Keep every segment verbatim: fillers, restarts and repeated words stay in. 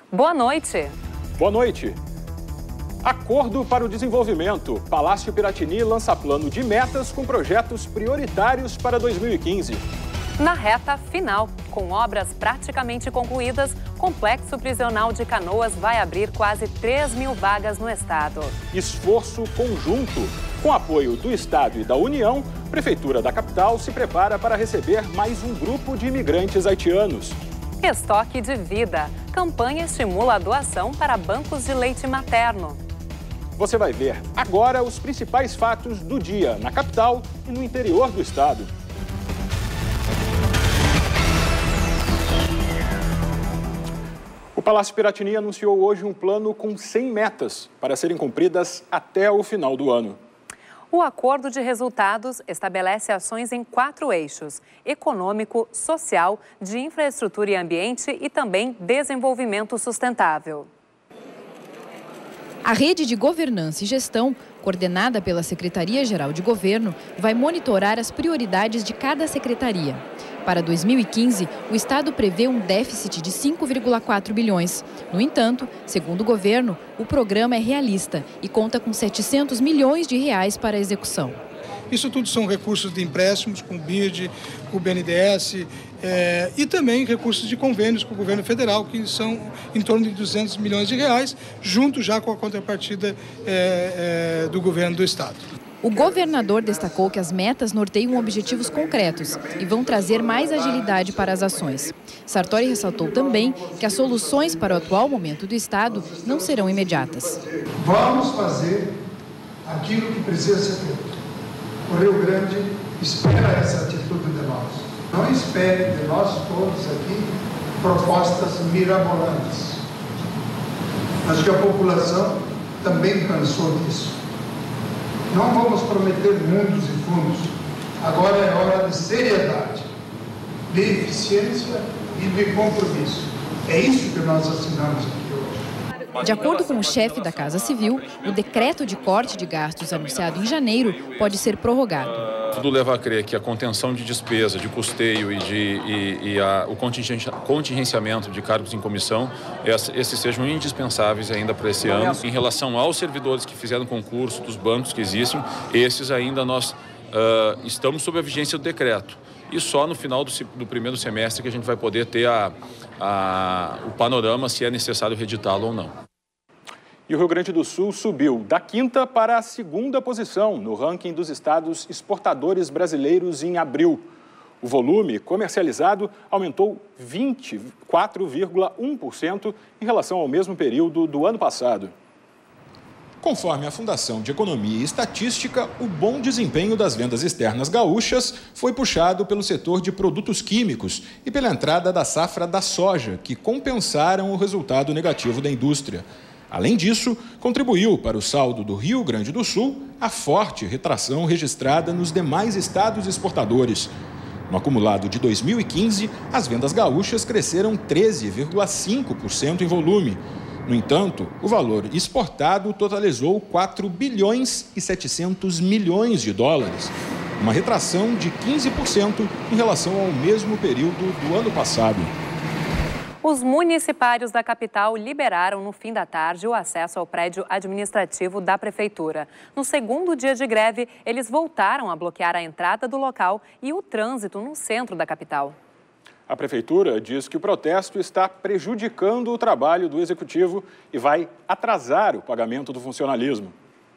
Boa noite. Boa noite. Acordo para o desenvolvimento. Palácio Piratini lança plano de metas com projetos prioritários para dois mil e quinze. Na reta final, com obras praticamente concluídas, Complexo Prisional de Canoas vai abrir quase três mil vagas no estado. Esforço conjunto. Com apoio do Estado e da União, a Prefeitura da capital se prepara para receber mais um grupo de imigrantes haitianos. Estoque de vida. Campanha estimula a doação para bancos de leite materno. Você vai ver agora os principais fatos do dia na capital e no interior do estado. O Palácio Piratini anunciou hoje um plano com cem metas para serem cumpridas até o final do ano. O acordo de resultados estabelece ações em quatro eixos: econômico, social, de infraestrutura e ambiente e também desenvolvimento sustentável. A rede de governança e gestão, coordenada pela Secretaria-Geral de Governo, vai monitorar as prioridades de cada secretaria. Para dois mil e quinze, o Estado prevê um déficit de cinco vírgula quatro bilhões. No entanto, segundo o governo, o programa é realista e conta com setecentos milhões de reais para a execução. Isso tudo são recursos de empréstimos com o B I D, com o B N D E S é, e também recursos de convênios com o governo federal, que são em torno de duzentos milhões de reais, junto já com a contrapartida é, é, do governo do estado. O governador destacou que as metas norteiam objetivos concretos e vão trazer mais agilidade para as ações. Sartori ressaltou também que as soluções para o atual momento do estado não serão imediatas. Vamos fazer aquilo que precisa ser feito. O Rio Grande espera essa atitude de nós. Não espere de nós todos aqui propostas mirabolantes. Acho que a população também cansou disso. Não vamos prometer mundos e fundos. Agora é hora de seriedade, de eficiência e de compromisso. É isso que nós assinamos aqui hoje. De acordo com o chefe da Casa Civil, o decreto de corte de gastos anunciado em janeiro pode ser prorrogado. Tudo leva a crer que a contenção de despesa, de custeio e, de, e, e a, o contingenciamento de cargos em comissão, esses sejam indispensáveis ainda para esse ano. Em relação aos servidores que fizeram concurso, dos bancos que existem, esses ainda nós uh, estamos sob a vigência do decreto. E só no final do, do primeiro semestre que a gente vai poder ter a, a, o panorama se é necessário reeditá-lo ou não. E o Rio Grande do Sul subiu da quinta para a segunda posição no ranking dos estados exportadores brasileiros em abril. O volume comercializado aumentou vinte e quatro vírgula um por cento em relação ao mesmo período do ano passado. Conforme a Fundação de Economia e Estatística, o bom desempenho das vendas externas gaúchas foi puxado pelo setor de produtos químicos e pela entrada da safra da soja, que compensaram o resultado negativo da indústria. Além disso, contribuiu para o saldo do Rio Grande do Sul a forte retração registrada nos demais estados exportadores. No acumulado de dois mil e quinze, as vendas gaúchas cresceram treze vírgula cinco por cento em volume. No entanto, o valor exportado totalizou quatro bilhões e setecentos milhões de dólares, uma retração de quinze por cento em relação ao mesmo período do ano passado. Os municipários da capital liberaram no fim da tarde o acesso ao prédio administrativo da prefeitura. No segundo dia de greve, eles voltaram a bloquear a entrada do local e o trânsito no centro da capital. A prefeitura diz que o protesto está prejudicando o trabalho do executivo e vai atrasar o pagamento do funcionalismo.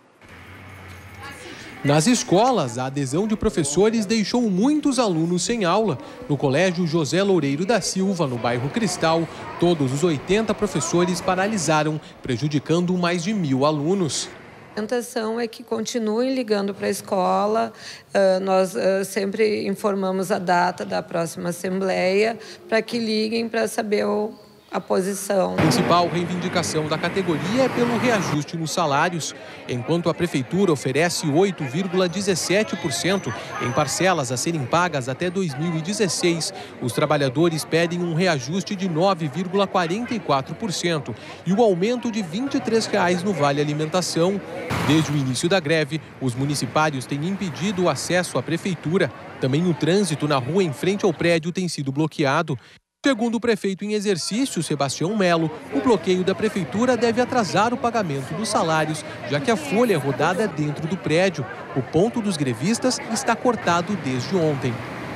Nas escolas, a adesão de professores deixou muitos alunos sem aula. No Colégio José Loureiro da Silva, no bairro Cristal, todos os oitenta professores paralisaram, prejudicando mais de mil alunos. A orientação é que continuem ligando para a escola. Uh, nós uh, sempre informamos a data da próxima assembleia para que liguem para saber o a posição. A principal reivindicação da categoria é pelo reajuste nos salários, enquanto a prefeitura oferece oito vírgula dezessete por cento em parcelas a serem pagas até dois mil e dezesseis. Os trabalhadores pedem um reajuste de nove vírgula quarenta e quatro por cento e o aumento de vinte e três reais no Vale Alimentação. Desde o início da greve, os municipários têm impedido o acesso à prefeitura. Também o trânsito na rua em frente ao prédio tem sido bloqueado. Segundo o prefeito em exercício, Sebastião Melo, o bloqueio da prefeitura deve atrasar o pagamento dos salários, já que a folha é rodada dentro do prédio. O ponto dos grevistas está cortado desde ontem.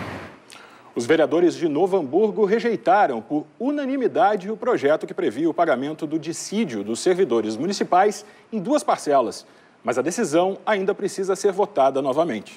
Os vereadores de Novo Hamburgo rejeitaram por unanimidade o projeto que previa o pagamento do dissídio dos servidores municipais em duas parcelas. Mas a decisão ainda precisa ser votada novamente.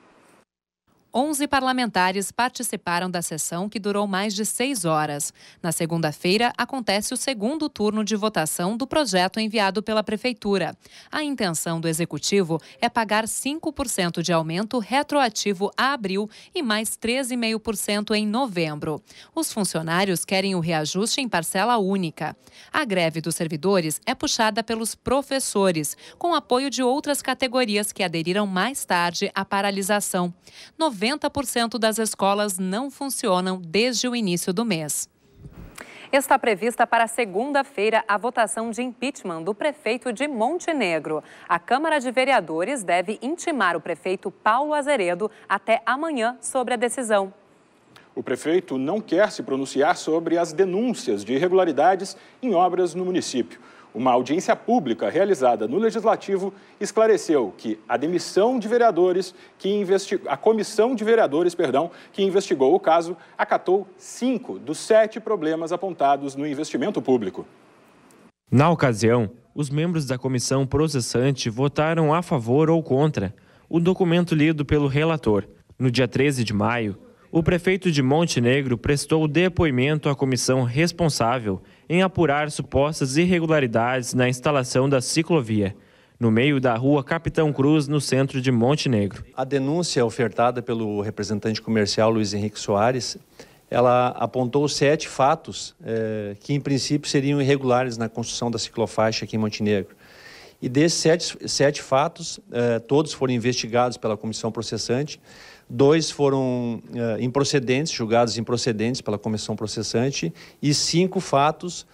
onze parlamentares participaram da sessão que durou mais de seis horas. Na segunda-feira, acontece o segundo turno de votação do projeto enviado pela Prefeitura. A intenção do Executivo é pagar cinco por cento de aumento retroativo a abril e mais treze vírgula cinco por cento em novembro. Os funcionários querem o reajuste em parcela única. A greve dos servidores é puxada pelos professores, com apoio de outras categorias que aderiram mais tarde à paralisação. noventa por cento das escolas não funcionam desde o início do mês. Está prevista para segunda-feira a votação de impeachment do prefeito de Montenegro. A Câmara de Vereadores deve intimar o prefeito Paulo Azeredo até amanhã sobre a decisão. O prefeito não quer se pronunciar sobre as denúncias de irregularidades em obras no município. Uma audiência pública realizada no Legislativo esclareceu que a demissão de vereadores, que investi... a comissão de vereadores, perdão, que investigou o caso, acatou cinco dos sete problemas apontados no investimento público. Na ocasião, os membros da comissão processante votaram a favor ou contra o documento lido pelo relator. No dia treze de maio, o prefeito de Montenegro prestou depoimento à comissão responsável em apurar supostas irregularidades na instalação da ciclovia, no meio da rua Capitão Cruz, no centro de Montenegro. A denúncia ofertada pelo representante comercial Luiz Henrique Soares, ela apontou sete fatos eh, que, em princípio, seriam irregulares na construção da ciclofaixa aqui em Montenegro. E desses sete, sete fatos, eh, todos foram investigados pela comissão processante. Dois foram uh, improcedentes, julgados improcedentes pela comissão processante, e cinco fatos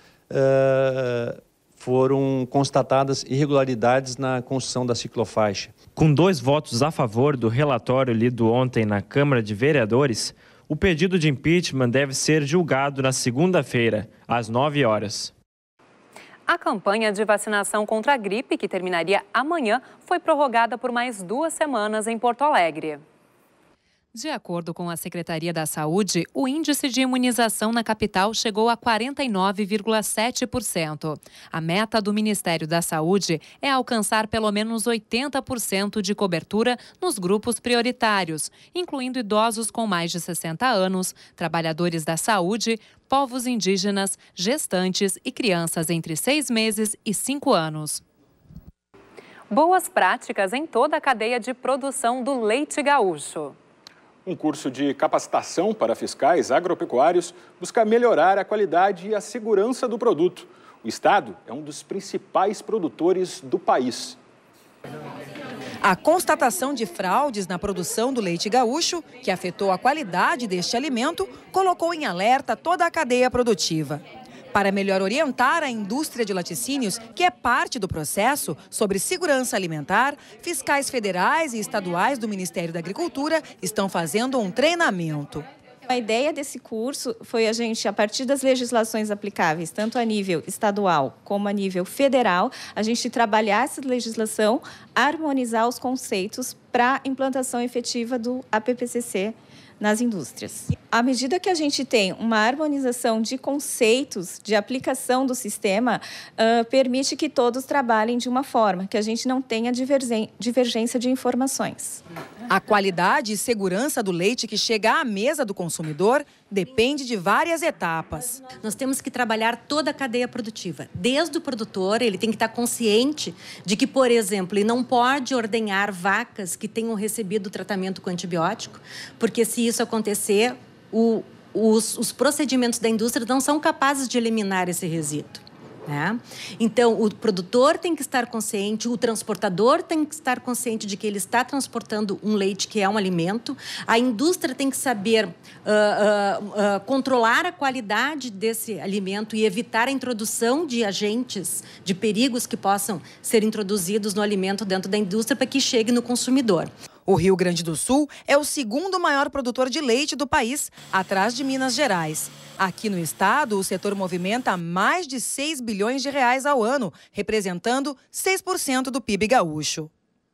uh, foram constatadas irregularidades na construção da ciclofaixa. Com dois votos a favor do relatório lido ontem na Câmara de Vereadores, o pedido de impeachment deve ser julgado na segunda-feira, às nove horas. A campanha de vacinação contra a gripe, que terminaria amanhã, foi prorrogada por mais duas semanas em Porto Alegre. De acordo com a Secretaria da Saúde, o índice de imunização na capital chegou a quarenta e nove vírgula sete por cento. A meta do Ministério da Saúde é alcançar pelo menos oitenta por cento de cobertura nos grupos prioritários, incluindo idosos com mais de sessenta anos, trabalhadores da saúde, povos indígenas, gestantes e crianças entre seis meses e cinco anos. Boas práticas em toda a cadeia de produção do leite gaúcho. Um curso de capacitação para fiscais agropecuários busca melhorar a qualidade e a segurança do produto. O estado é um dos principais produtores do país. A constatação de fraudes na produção do leite gaúcho, que afetou a qualidade deste alimento, colocou em alerta toda a cadeia produtiva. Para melhor orientar a indústria de laticínios, que é parte do processo sobre segurança alimentar, fiscais federais e estaduais do Ministério da Agricultura estão fazendo um treinamento. A ideia desse curso foi a gente, a partir das legislações aplicáveis, tanto a nível estadual como a nível federal, a gente trabalhar essa legislação, harmonizar os conceitos para a implantação efetiva do A P P C C nas indústrias. À medida que a gente tem uma harmonização de conceitos de aplicação do sistema, uh, permite que todos trabalhem de uma forma, que a gente não tenha divergência de informações. A qualidade e segurança do leite que chega à mesa do consumidor depende de várias etapas. Nós temos que trabalhar toda a cadeia produtiva. Desde o produtor, ele tem que estar consciente de que, por exemplo, ele não pode ordenhar vacas que tenham recebido tratamento com antibiótico, porque se isso acontecer, o, os, os procedimentos da indústria não são capazes de eliminar esse resíduo. Né? Então, o produtor tem que estar consciente, o transportador tem que estar consciente de que ele está transportando um leite que é um alimento, a indústria tem que saber uh, uh, uh, controlar a qualidade desse alimento e evitar a introdução de agentes, de perigos que possam ser introduzidos no alimento dentro da indústria para que chegue no consumidor. O Rio Grande do Sul é o segundo maior produtor de leite do país, atrás de Minas Gerais. Aqui no estado, o setor movimenta mais de seis bilhões de reais ao ano, representando seis por cento do P I B gaúcho.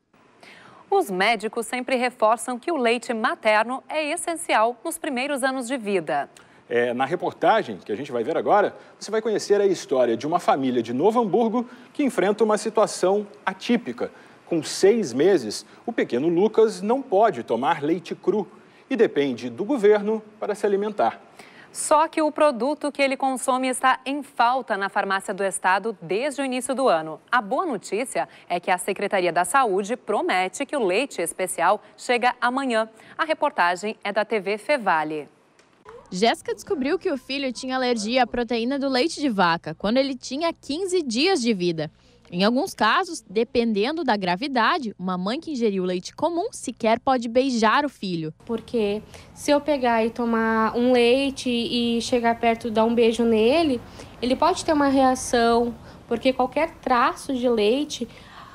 Os médicos sempre reforçam que o leite materno é essencial nos primeiros anos de vida. É, na reportagem que a gente vai ver agora, você vai conhecer a história de uma família de Novo Hamburgo que enfrenta uma situação atípica. Com seis meses, o pequeno Lucas não pode tomar leite cru e depende do governo para se alimentar. Só que o produto que ele consome está em falta na farmácia do estado desde o início do ano. A boa notícia é que a Secretaria da Saúde promete que o leite especial chega amanhã. A reportagem é da T V Fevale. Jéssica descobriu que o filho tinha alergia à proteína do leite de vaca quando ele tinha quinze dias de vida. Em alguns casos, dependendo da gravidade, uma mãe que ingeriu leite comum sequer pode beijar o filho. Porque se eu pegar e tomar um leite e chegar perto e dar um beijo nele, ele pode ter uma reação, porque qualquer traço de leite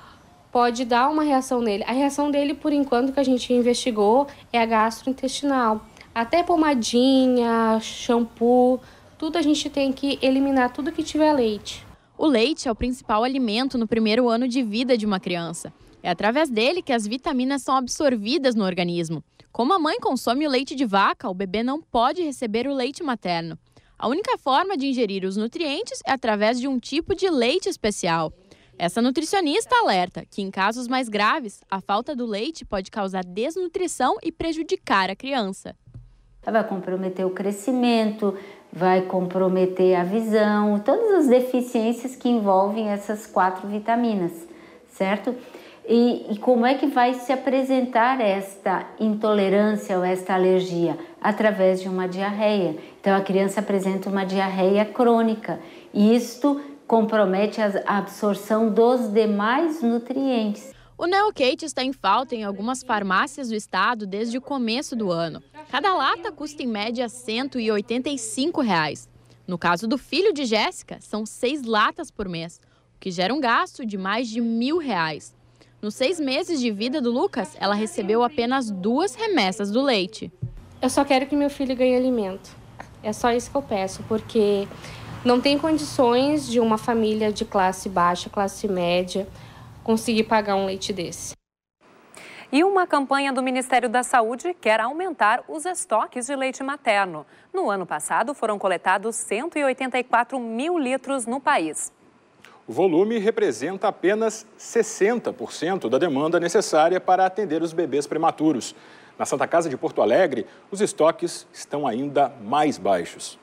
pode dar uma reação nele. A reação dele, por enquanto, que a gente investigou, é a gastrointestinal. Até pomadinha, shampoo, tudo a gente tem que eliminar tudo que tiver leite. O leite é o principal alimento no primeiro ano de vida de uma criança. É através dele que as vitaminas são absorvidas no organismo. Como a mãe consome o leite de vaca, o bebê não pode receber o leite materno. A única forma de ingerir os nutrientes é através de um tipo de leite especial. Essa nutricionista alerta que, em casos mais graves, a falta do leite pode causar desnutrição e prejudicar a criança. Vai comprometer o crescimento, vai comprometer a visão, todas as deficiências que envolvem essas quatro vitaminas, certo? E, e como é que vai se apresentar esta intolerância ou esta alergia? Através de uma diarreia. Então, a criança apresenta uma diarreia crônica e isto compromete a absorção dos demais nutrientes. O Neocate está em falta em algumas farmácias do estado desde o começo do ano. Cada lata custa em média cento e oitenta e cinco reais. No caso do filho de Jéssica, são seis latas por mês, o que gera um gasto de mais de mil reais. Nos seis meses de vida do Lucas, ela recebeu apenas duas remessas do leite. Eu só quero que meu filho ganhe alimento. É só isso que eu peço, porque não tem condições de uma família de classe baixa, classe média, conseguir pagar um leite desse. E uma campanha do Ministério da Saúde quer aumentar os estoques de leite materno. No ano passado, foram coletados cento e oitenta e quatro mil litros no país. O volume representa apenas sessenta por cento da demanda necessária para atender os bebês prematuros. Na Santa Casa de Porto Alegre, os estoques estão ainda mais baixos.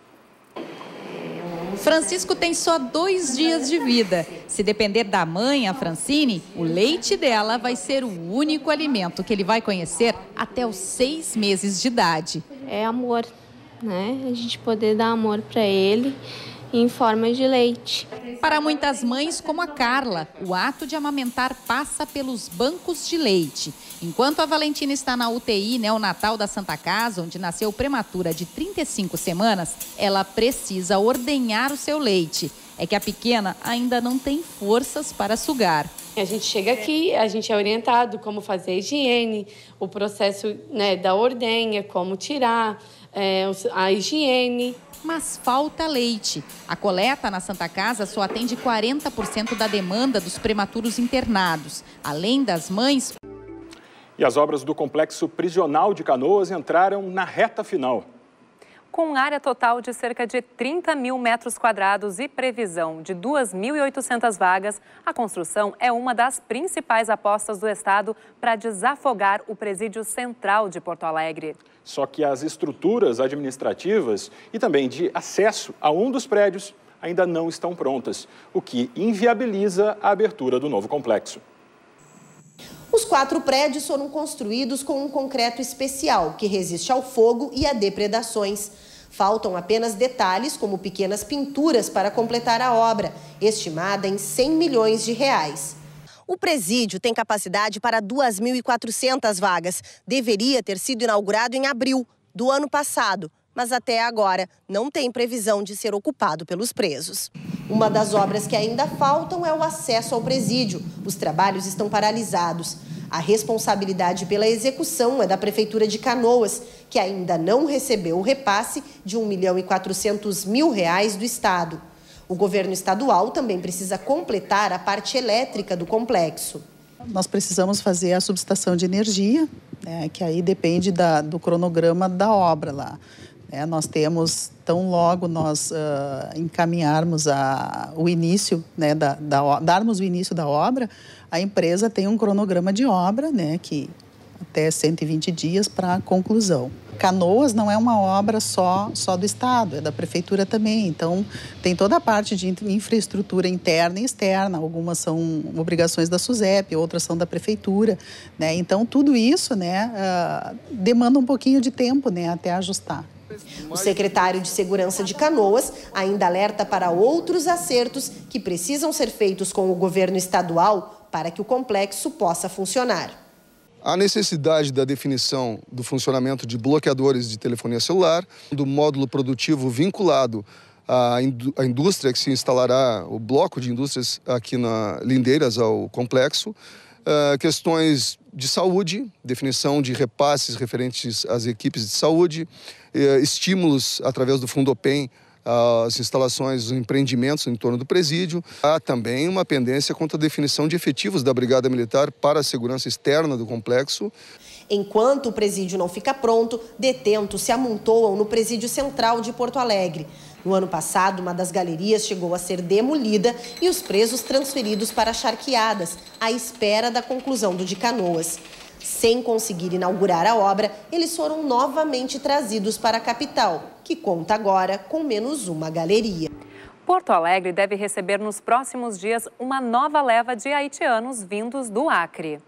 Francisco tem só dois dias de vida. Se depender da mãe, a Francine, o leite dela vai ser o único alimento que ele vai conhecer até os seis meses de idade. É amor, né? A gente poder dar amor para ele em forma de leite. Para muitas mães, como a Carla, o ato de amamentar passa pelos bancos de leite. Enquanto a Valentina está na U T I neonatal da Santa Casa, onde nasceu prematura de trinta e cinco semanas, ela precisa ordenhar o seu leite. É que a pequena ainda não tem forças para sugar. A gente chega aqui, a gente é orientado como fazer a higiene, o processo, né, da ordenha, como tirar, é, a higiene. Mas falta leite. A coleta na Santa Casa só atende quarenta por cento da demanda dos prematuros internados. Além das mães... E as obras do Complexo Prisional de Canoas entraram na reta final. Com área total de cerca de trinta mil metros quadrados e previsão de duas mil e oitocentas vagas, a construção é uma das principais apostas do estado para desafogar o presídio central de Porto Alegre. Só que as estruturas administrativas e também de acesso a um dos prédios ainda não estão prontas, o que inviabiliza a abertura do novo complexo. Os quatro prédios foram construídos com um concreto especial que resiste ao fogo e a depredações. Faltam apenas detalhes, como pequenas pinturas, para completar a obra, estimada em cem milhões de reais. O presídio tem capacidade para duas mil e quatrocentas vagas. Deveria ter sido inaugurado em abril do ano passado, mas até agora não tem previsão de ser ocupado pelos presos. Uma das obras que ainda faltam é o acesso ao presídio. Os trabalhos estão paralisados. A responsabilidade pela execução é da Prefeitura de Canoas, que ainda não recebeu o repasse de um milhão e quatrocentos mil reais do Estado. O governo estadual também precisa completar a parte elétrica do complexo. Nós precisamos fazer a subestação de energia, né, que aí depende da, do cronograma da obra lá. É, nós temos, tão logo nós uh, encaminharmos a, o início, né, da, da, darmos o início da obra, a empresa tem um cronograma de obra, né, que até cento e vinte dias para a conclusão. Canoas não é uma obra só, só do Estado, é da Prefeitura também. Então, tem toda a parte de infraestrutura interna e externa. Algumas são obrigações da SUSEP, outras são da Prefeitura, né? Então, tudo isso, né, uh, demanda um pouquinho de tempo, né, até ajustar. O secretário de Segurança de Canoas ainda alerta para outros acertos que precisam ser feitos com o governo estadual para que o complexo possa funcionar. A necessidade da definição do funcionamento de bloqueadores de telefonia celular, do módulo produtivo vinculado à indústria que se instalará, o bloco de indústrias aqui na Lindeiras ao complexo, uh, questões de saúde, definição de repasses referentes às equipes de saúde, uh, estímulos através do Fundopem, as instalações, os empreendimentos em torno do presídio. Há também uma pendência quanto à definição de efetivos da Brigada Militar para a segurança externa do complexo. Enquanto o presídio não fica pronto, detentos se amontoam no presídio central de Porto Alegre. No ano passado, uma das galerias chegou a ser demolida e os presos transferidos para Charqueadas, à espera da conclusão do de Canoas. Sem conseguir inaugurar a obra, eles foram novamente trazidos para a capital, que conta agora com menos uma galeria. Porto Alegre deve receber nos próximos dias uma nova leva de haitianos vindos do Acre.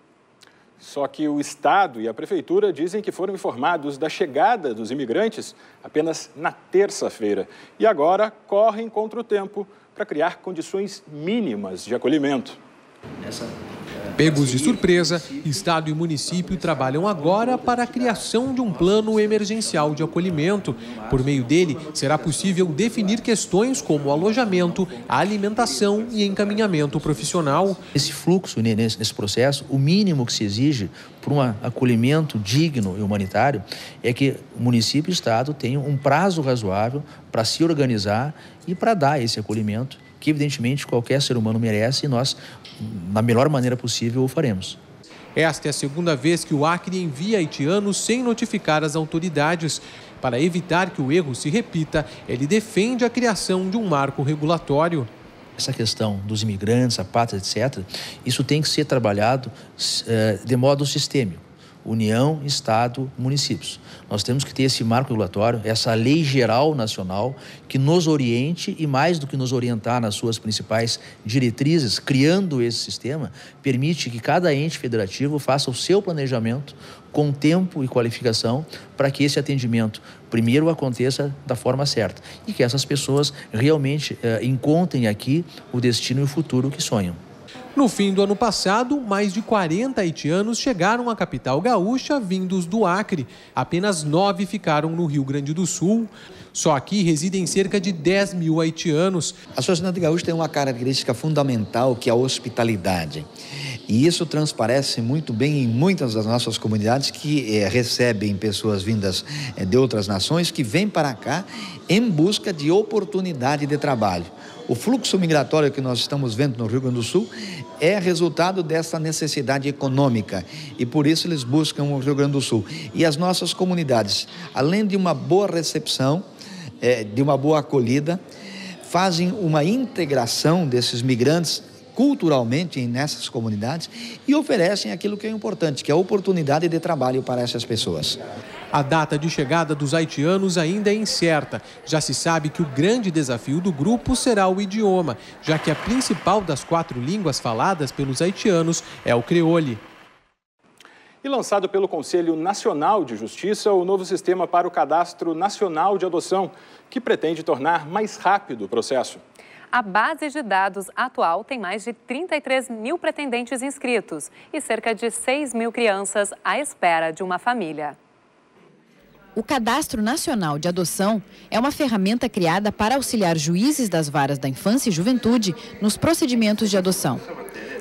Só que o Estado e a Prefeitura dizem que foram informados da chegada dos imigrantes apenas na terça-feira. E agora correm contra o tempo para criar condições mínimas de acolhimento. Nessa... Pegos de surpresa, Estado e município trabalham agora para a criação de um plano emergencial de acolhimento. Por meio dele, será possível definir questões como alojamento, alimentação e encaminhamento profissional. Esse fluxo, nesse processo, o mínimo que se exige para um acolhimento digno e humanitário é que o município e o Estado tenham um prazo razoável para se organizar e para dar esse acolhimento, que evidentemente qualquer ser humano merece e nós, na melhor maneira possível, o faremos. Esta é a segunda vez que o Acre envia haitianos sem notificar as autoridades. Para evitar que o erro se repita, ele defende a criação de um marco regulatório. Essa questão dos imigrantes, a pátria, etcétera, isso tem que ser trabalhado uh, de modo sistêmico. União, Estado, municípios. Nós temos que ter esse marco regulatório, essa lei geral nacional que nos oriente e, mais do que nos orientar nas suas principais diretrizes, criando esse sistema, permite que cada ente federativo faça o seu planejamento com tempo e qualificação para que esse atendimento primeiro aconteça da forma certa e que essas pessoas realmente eh, encontrem aqui o destino e o futuro que sonham. No fim do ano passado, mais de quarenta haitianos chegaram à capital gaúcha vindos do Acre. Apenas nove ficaram no Rio Grande do Sul. Só aqui residem cerca de dez mil haitianos. A sociedade gaúcha tem uma característica fundamental, que é a hospitalidade. E isso transparece muito bem em muitas das nossas comunidades que eh, recebem pessoas vindas eh, de outras nações que vêm para cá em busca de oportunidade de trabalho. O fluxo migratório que nós estamos vendo no Rio Grande do Sul é resultado dessa necessidade econômica e por isso eles buscam o Rio Grande do Sul. E as nossas comunidades, além de uma boa recepção, é, de uma boa acolhida, fazem uma integração desses migrantes culturalmente nessas comunidades e oferecem aquilo que é importante, que é a oportunidade de trabalho para essas pessoas. A data de chegada dos haitianos ainda é incerta. Já se sabe que o grande desafio do grupo será o idioma, já que a principal das quatro línguas faladas pelos haitianos é o creole. E lançado pelo Conselho Nacional de Justiça, o novo sistema para o Cadastro Nacional de Adoção, que pretende tornar mais rápido o processo. A base de dados atual tem mais de trinta e três mil pretendentes inscritos e cerca de seis mil crianças à espera de uma família. O Cadastro Nacional de Adoção é uma ferramenta criada para auxiliar juízes das varas da infância e juventude nos procedimentos de adoção.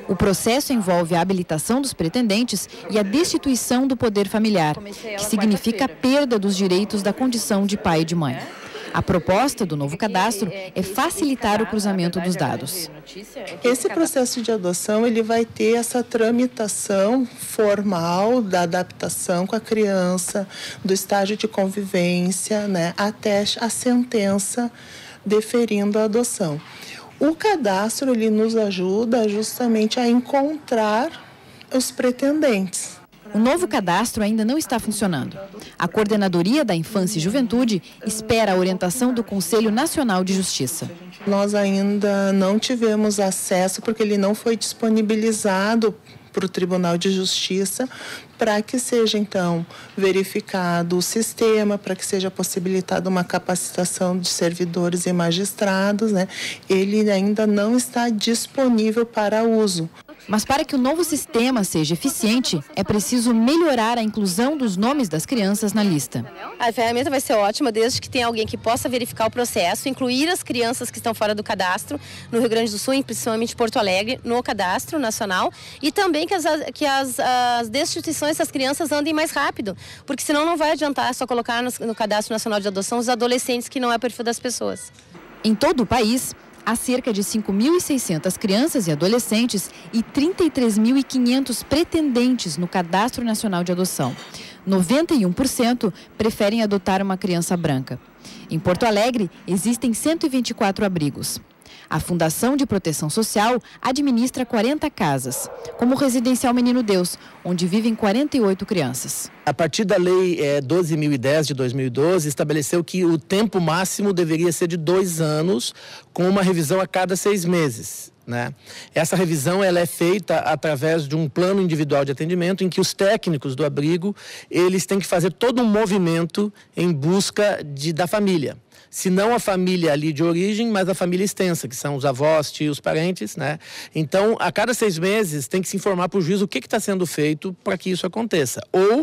O processo envolve a habilitação dos pretendentes e a destituição do poder familiar, que significa a perda dos direitos da condição de pai e de mãe. A proposta do novo cadastro é facilitar o cruzamento dos dados. Esse processo de adoção ele vai ter essa tramitação formal da adaptação com a criança, do estágio de convivência, né, até a sentença deferindo a adoção. O cadastro ele nos ajuda justamente a encontrar os pretendentes. O novo cadastro ainda não está funcionando. A Coordenadoria da Infância e Juventude espera a orientação do Conselho Nacional de Justiça. Nós ainda não tivemos acesso porque ele não foi disponibilizado para o Tribunal de Justiça para que seja, então, verificado o sistema, para que seja possibilitada uma capacitação de servidores e magistrados, né? Ele ainda não está disponível para uso. Mas para que o novo sistema seja eficiente, é preciso melhorar a inclusão dos nomes das crianças na lista. A ferramenta vai ser ótima desde que tenha alguém que possa verificar o processo, incluir as crianças que estão fora do cadastro no Rio Grande do Sul, principalmente Porto Alegre, no cadastro nacional, e também que as, que as, as destituições das crianças andem mais rápido, porque senão não vai adiantar só colocar no, no Cadastro Nacional de Adoção os adolescentes, que não é o perfil das pessoas. Em todo o país, há cerca de cinco mil e seiscentas crianças e adolescentes e trinta e três mil e quinhentos pretendentes no Cadastro Nacional de Adoção. noventa e um por cento preferem adotar uma criança branca. Em Porto Alegre, existem cento e vinte e quatro abrigos. A Fundação de Proteção Social administra quarenta casas, como o Residencial Menino Deus, onde vivem quarenta e oito crianças. A partir da Lei é, doze mil e dez de dois mil e doze, estabeleceu que o tempo máximo deveria ser de dois anos, com uma revisão a cada seis meses. Né? Essa revisão ela é feita através de um plano individual de atendimento em que os técnicos do abrigo eles têm que fazer todo um movimento em busca de, da família. Se não a família ali de origem, mas a família extensa, que são os avós, tios, parentes, né? Então, a cada seis meses tem que se informar para o juiz o que está sendo feito para que isso aconteça. Ou,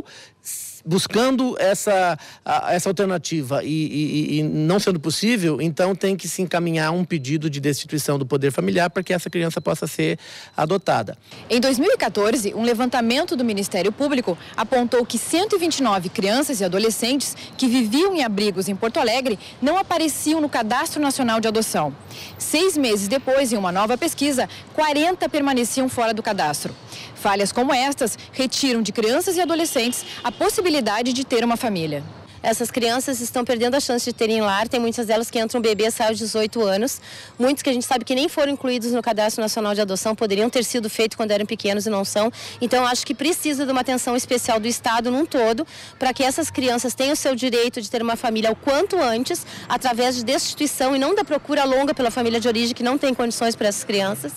buscando essa, essa alternativa e, e, e não sendo possível, então tem que se encaminhar um pedido de destituição do poder familiar para que essa criança possa ser adotada. Em dois mil e quatorze, um levantamento do Ministério Público apontou que cento e vinte e nove crianças e adolescentes que viviam em abrigos em Porto Alegre não apareciam no Cadastro Nacional de Adoção. Seis meses depois, em uma nova pesquisa, quarenta permaneciam fora do cadastro. Falhas como estas retiram de crianças e adolescentes a possibilidade de ter uma família. Essas crianças estão perdendo a chance de terem lar, tem muitas delas que entram bebês aos dezoito anos, muitos que a gente sabe que nem foram incluídos no Cadastro Nacional de Adoção, poderiam ter sido feitos quando eram pequenos e não são. Então, acho que precisa de uma atenção especial do Estado num todo, para que essas crianças tenham o seu direito de ter uma família o quanto antes, através de destituição e não da procura longa pela família de origem, que não tem condições para essas crianças.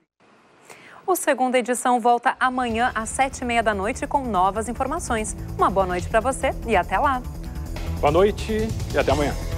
O Segunda Edição volta amanhã às sete e meia da noite com novas informações. Uma boa noite para você e até lá. Boa noite e até amanhã.